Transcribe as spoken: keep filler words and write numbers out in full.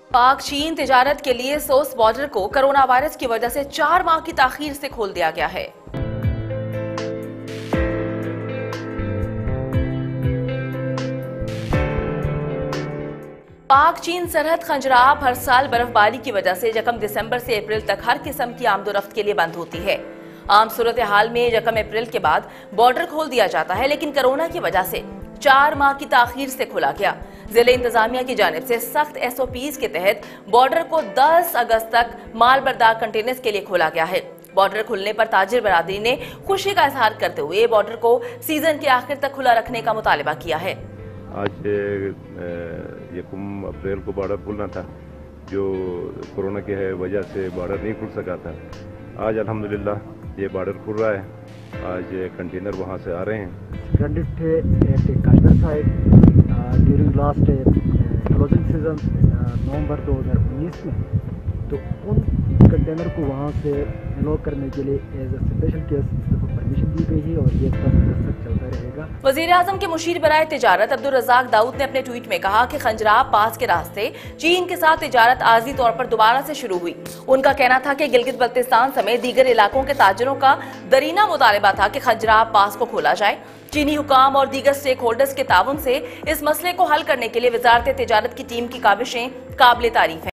पाक चीन तिजारत के लिए सोस बॉर्डर को कोरोना वायरस की वजह से चार माह की ताखीर से खोल दिया गया है। पाक चीन सरहद खंजराब हर साल बर्फबारी की वजह से यकम दिसंबर से अप्रैल तक हर किस्म की आमदोरफ्त के लिए बंद होती है। आम सूरत हाल में यकम अप्रैल के बाद बॉर्डर खोल दिया जाता है, लेकिन कोरोना की वजह से चार माह की ताखीर से खोला गया। जिले इंतजामिया की जानिब से सख्त एस ओ पीज के तहत बॉर्डर को दस अगस्त तक माल बरदार कंटेनर्स के लिए खोला गया है। बॉर्डर खुलने पर ताजिर बरादरी ने खुशी का इजहार करते हुए बॉर्डर को सीजन के आखिर तक खुला रखने का मुतालबा किया है। आज यकम अप्रैल को बॉर्डर खुलना था, जो कोरोना की वजह से बॉर्डर नहीं खुल सका था। आज अल्हम्दुलिल्लाह ये बॉर्डर खुल रहा है। आज कंटेनर वहाँ से आ रहे हैं। ड्यूरिंग लास्ट क्लोजिंग सीजन नवंबर दो हज़ार उन्नीस में, तो उन कंटेनर को वहाँ से अनलॉक करने के लिए as a special case permission दी गई है और ये दस अगस्त तक चलता रहेगा। वज़ीर आज़म के मुशीर बराए तिजारत अब्दुल रज़ाक दाऊद ने अपने ट्वीट में कहा कि खंजराब पास के रास्ते चीन के साथ तिजारत आर्जी तौर पर दोबारा से शुरू हुई। उनका कहना था कि गिलगित बल्तिस्तान समेत दीगर इलाकों के ताजरों का दरीना मुतालबा था कि खंजराब पास को खोला जाए। चीनी हुकाम और दीगर स्टेक होल्डर्स के ताउन से इस मसले को हल करने के लिए वजारत तिजारत की टीम की काविशें काबिल तारीफ है।